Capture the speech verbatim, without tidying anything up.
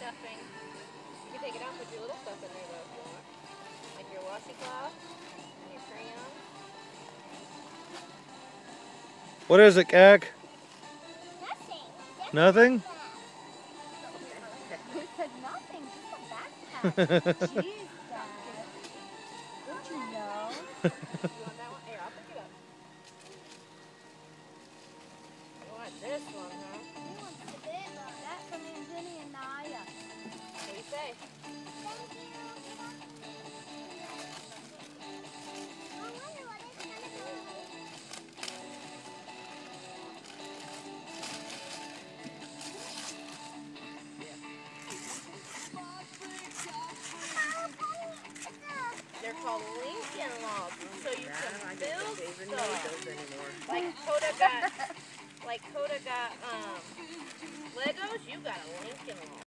stuffing. You can take it out and put your little stuff in there though if you want. Like your washi cloth and your crayon. What is it, Gag? Nothing. Nothing? He said nothing, just a backpack. Jeez, Dad. Don't you know? You want that one? Here, I'll pick it up. You want this one, huh? He wants the big one. That's for me and Jenny and Naya. What do you say? Thank you. I wonder what it's going to be. They're called Lincoln logs, so you can build stuff. Like Coda got, like Coda got um, Legos, you got a Lincoln log.